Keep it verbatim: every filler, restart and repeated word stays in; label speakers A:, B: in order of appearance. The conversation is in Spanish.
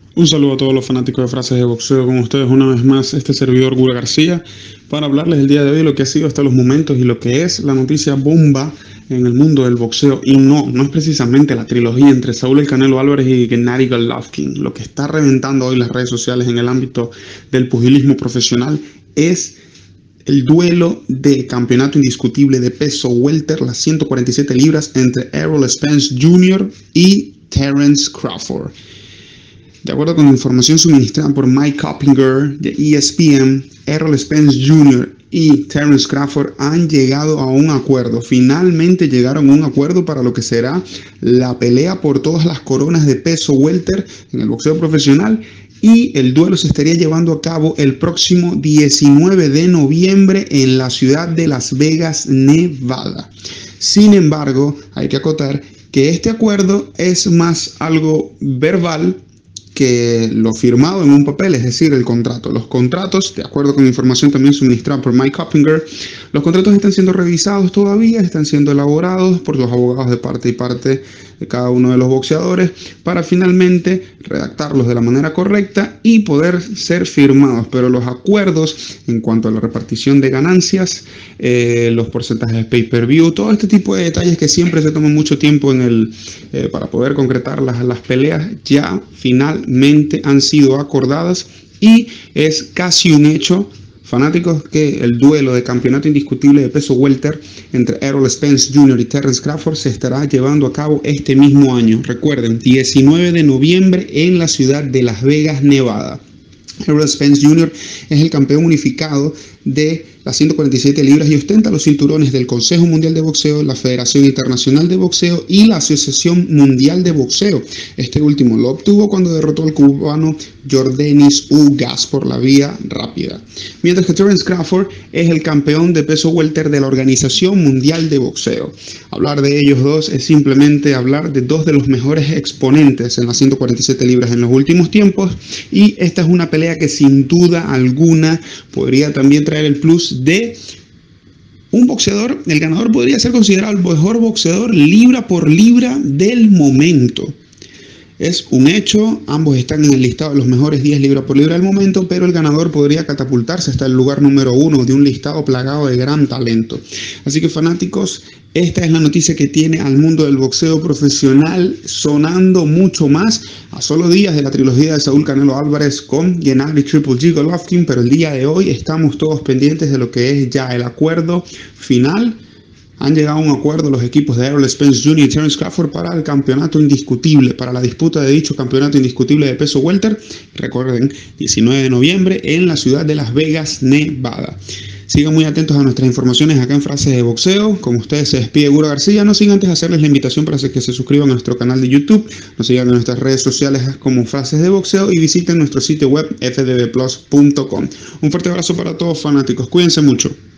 A: Un saludo a todos los fanáticos de frases de boxeo, con ustedes una vez más este servidor Gura García para hablarles el día de hoy lo que ha sido hasta los momentos y lo que es la noticia bomba en el mundo del boxeo. Y no, no es precisamente la trilogía entre Saúl El Canelo Álvarez y Gennady Golovkin. Lo que está reventando hoy las redes sociales en el ámbito del pugilismo profesional es el duelo de campeonato indiscutible de peso welter, las ciento cuarenta y siete libras, entre Errol Spence junior y Terence Crawford. De acuerdo con la información suministrada por Mike Coppinger de E S P N, Errol Spence junior y Terence Crawford han llegado a un acuerdo. Finalmente llegaron a un acuerdo para lo que será la pelea por todas las coronas de peso welter en el boxeo profesional, y el duelo se estaría llevando a cabo el próximo diecinueve de noviembre en la ciudad de Las Vegas, Nevada. Sin embargo, hay que acotar que este acuerdo es más algo verbal que lo firmado en un papel, es decir, el contrato. Los contratos, de acuerdo con información también suministrada por Mike Coppinger, los contratos están siendo revisados todavía, están siendo elaborados por los abogados de parte y parte de cada uno de los boxeadores para finalmente redactarlos de la manera correcta y poder ser firmados. Pero los acuerdos en cuanto a la repartición de ganancias, eh, los porcentajes de pay-per-view, todo este tipo de detalles que siempre se toman mucho tiempo en el, eh, para poder concretar las, las peleas, ya finalmente han sido acordadas y es casi un hecho, fanáticos, que el duelo de campeonato indiscutible de peso welter entre Errol Spence junior y Terence Crawford se estará llevando a cabo este mismo año. Recuerden, diecinueve de noviembre en la ciudad de Las Vegas, Nevada. Errol Spence junior es el campeón unificado de las ciento cuarenta y siete libras y ostenta los cinturones del Consejo Mundial de Boxeo, la Federación Internacional de Boxeo y la Asociación Mundial de Boxeo. Este último lo obtuvo cuando derrotó al cubano Yordenis Ugas por la vía rápida. Mientras que Terence Crawford es el campeón de peso welter de la Organización Mundial de Boxeo. Hablar de ellos dos es simplemente hablar de dos de los mejores exponentes en las ciento cuarenta y siete libras en los últimos tiempos, y esta es una pelea que sin duda alguna podría también traer el plus de un boxeador. El ganador podría ser considerado el mejor boxeador libra por libra del momento. Es un hecho, ambos están en el listado de los mejores diez libra por libra del momento, pero el ganador podría catapultarse hasta el lugar número uno de un listado plagado de gran talento. Así que, fanáticos, esta es la noticia que tiene al mundo del boxeo profesional sonando mucho más a solo días de la trilogía de Saúl Canelo Álvarez con Gennady Triple G Golovkin, pero el día de hoy estamos todos pendientes de lo que es ya el acuerdo final. Han llegado a un acuerdo los equipos de Errol Spence junior y Terence Crawford para el campeonato indiscutible, para la disputa de dicho campeonato indiscutible de peso welter. Recuerden, diecinueve de noviembre en la ciudad de Las Vegas, Nevada. Sigan muy atentos a nuestras informaciones acá en Frases de Boxeo. Como ustedes, se despide Gura García. No sin antes hacerles la invitación para que se suscriban a nuestro canal de YouTube, nos sigan en nuestras redes sociales como Frases de Boxeo y visiten nuestro sitio web f d b plus punto com. Un fuerte abrazo para todos, fanáticos. Cuídense mucho.